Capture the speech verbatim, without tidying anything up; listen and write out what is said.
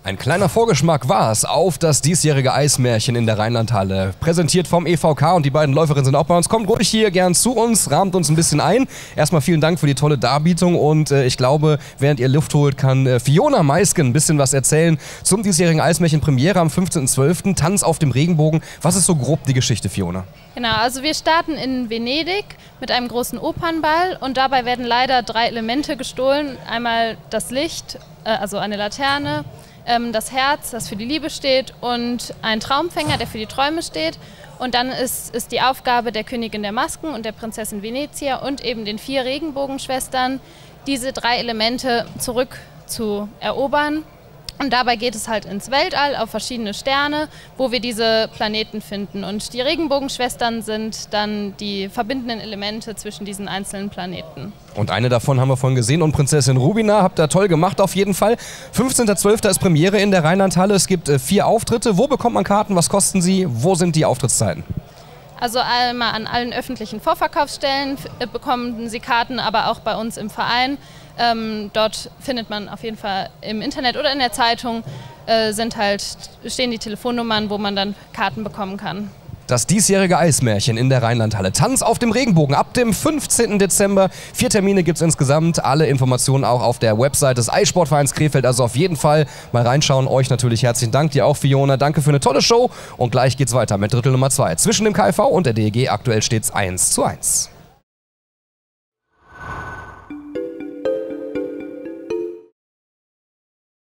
Ein kleiner Vorgeschmack war es auf das diesjährige Eismärchen in der Rheinlandhalle. Präsentiert vom E V K und die beiden Läuferinnen sind auch bei uns. Kommt ruhig hier gern zu uns, rahmt uns ein bisschen ein. Erstmal vielen Dank für die tolle Darbietung und äh, ich glaube, während ihr Luft holt, kann äh, Fiona Meisken ein bisschen was erzählen zum diesjährigen Eismärchen. Premiere am fünfzehnten zwölften Tanz auf dem Regenbogen. Was ist so grob die Geschichte, Fiona? Genau, also wir starten in Venedig mit einem großen Opernball und dabei werden leider drei Elemente gestohlen. Einmal das Licht, äh, also eine Laterne, ähm, das Herz, das für die Liebe steht, und ein Traumfänger, der für die Träume steht. Und dann ist, ist die Aufgabe der Königin der Masken und der Prinzessin Venezia und eben den vier Regenbogenschwestern, diese drei Elemente zurück zu erobern. Und dabei geht es halt ins Weltall, auf verschiedene Sterne, wo wir diese Planeten finden. Und die Regenbogenschwestern sind dann die verbindenden Elemente zwischen diesen einzelnen Planeten. Und eine davon haben wir vorhin gesehen. Und Prinzessin Rubina, habt ihr toll gemacht auf jeden Fall. fünfzehnten zwölften ist Premiere in der Rheinlandhalle. Es gibt äh, vier Auftritte. Wo bekommt man Karten? Was kosten sie? Wo sind die Auftrittszeiten? Also einmal an allen öffentlichen Vorverkaufsstellen bekommen Sie Karten, aber auch bei uns im Verein. Ähm, dort findet man auf jeden Fall im Internet oder in der Zeitung äh, sind halt, stehen die Telefonnummern, wo man dann Karten bekommen kann. Das diesjährige Eismärchen in der Rheinlandhalle. Tanz auf dem Regenbogen ab dem fünfzehnten Dezember. Vier Termine gibt es insgesamt. Alle Informationen auch auf der Website des Eissportvereins Krefeld. Also auf jeden Fall mal reinschauen. Euch natürlich herzlichen Dank. Dir auch, Fiona. Danke für eine tolle Show. Und gleich geht's weiter mit Drittel Nummer zwei. Zwischen dem K I V und der D E G aktuell steht's eins zu eins.